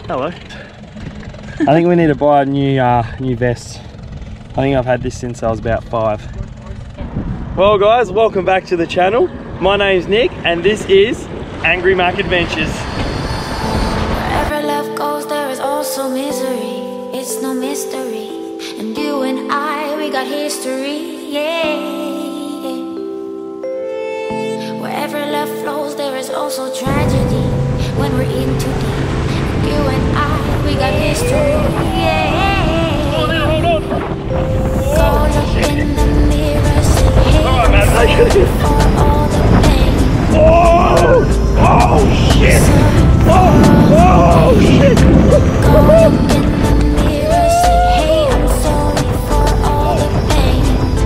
Hello. I think we need to buy a new vest. I think I've had this since I was about 5. Well guys, welcome back to the channel. My name's Nick and this is Angry Mac Adventures. Wherever love goes there is also misery. It's no mystery. And you and I, we got history, yeah. Wherever love flows there is also tragedy. When we're in too deep, and you and I, we got history, yeah. Hold on. Call up in the mirror, say hey, for all the pain. Oh shit! Oh shit! Call up in the mirror, say hey, I'm sorry for all the pain.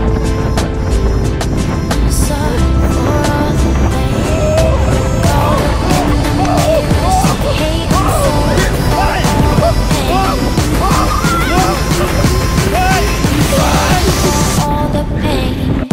I'm sorry for all the pain. Call up in the mirror, say hey, I'm sorry for all the pain. I'm sorry for all the pain.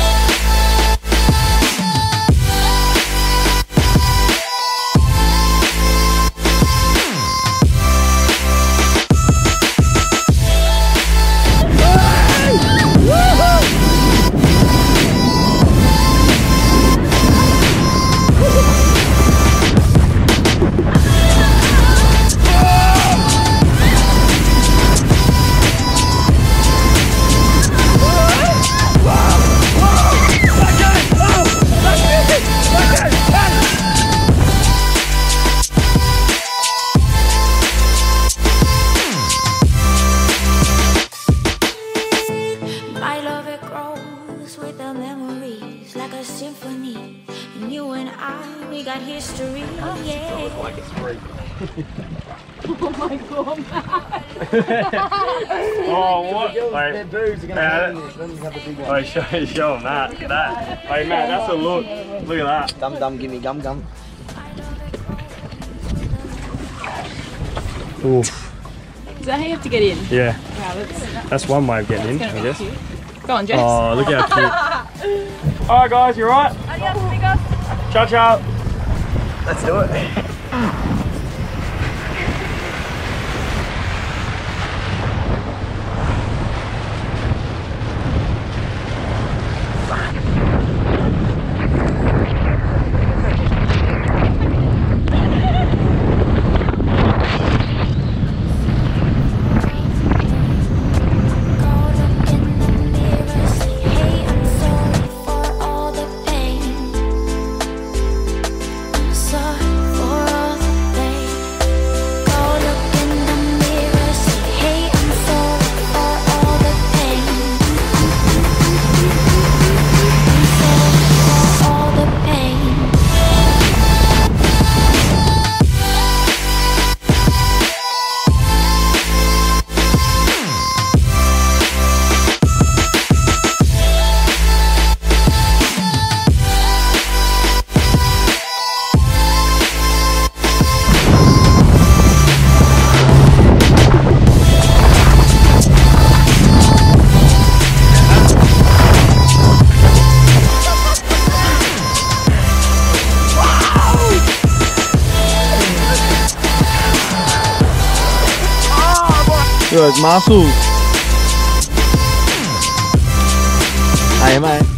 History, yeah. Like it's free. Oh my god, man. Oh, what? Their boobs are going to hang this. Let me have a big one. Oh, show them that. Look at that. Hey, man, that's a look. Look at that. Dum dum, give me gum gum. Ooh. Is that how you have to get in? Yeah. Wow, that's one way of getting in, I guess. Cute. Go on, Jess. Oh, look how cute. Alright, guys, you alright? Adios, amigos. Ciao, ciao. Let's do it. Look at those muscles. Hey, mate.